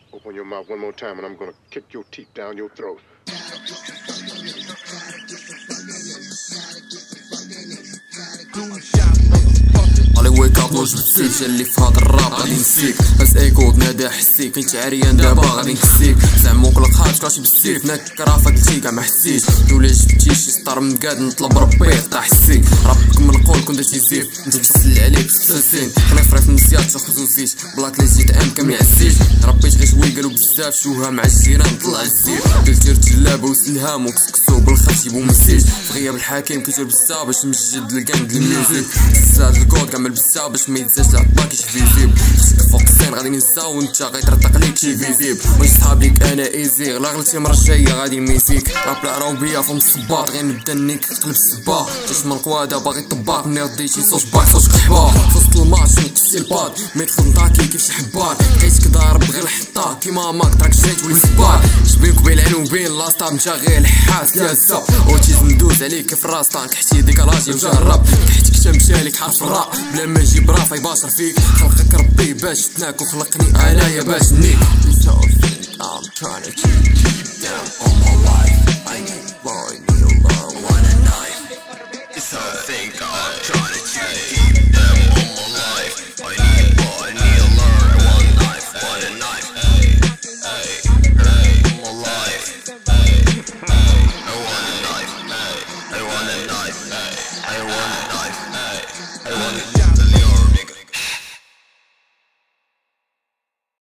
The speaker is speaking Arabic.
Open your mouth one more time and I'm gonna kick your teeth down your throat. علي ويك اب واش بتسيك اللي في هاد الراب غادي نسيك هاز ايكو نادا حسيك انت عريان دابا غادي نكسيك زعما كل قهات كلاشي بالسيف نكرا فاكتي كاع ما حسيتش ولا جبتي شي سطر مقاد نطلب ربي يقطع حسيك ربك من القول كون درتي زيف انت بتسل عليك ستاسين خليك فريف من السياد تاخذ وزيت بلاك لي زيت ام كامل عزيز ربيت غير شويه قالوا بزاف شوها مع الجيران طلع الزيت قلت رجلابه وسلهام وكسكسو بالخف جيبو مسيج في غياب الحكيم كيجير بالسا باش نمجد الكاند الميوزيك زاد الكود كامل بالسا باش ما يتزاش العطاك يشفيزيب فوق السين غادي ننساو وانت غيطرطق ليك شي فيزيب واش صحاب ليك انا ايزي غلا غلطتي المره الجايه غادي نميسيك راب العروبيه فم الصباط غير نبدا نيك قلب السبا جيت من القواده باغي طباق مني رديتي صوص باك صوص قحبه وسط الماتش نقصي الباد ما يدخل نطاكي كيف شي حبار لقيتك ضارب غير الحطه كيما ماك تراك جيت ولي سبار شبينك بين العين وبين لاصطا مشى غير الحاس ياسا اوتيزم ندوز عليك كيف راس طانك حتي ديكالاجي وجرب حيتك تمشى لك حرف الراء بلا ما نجيب رافا يباشر فيك خلقك ربي باش تناك وخلقني انايا باش نيك I'm trying to keep them all my life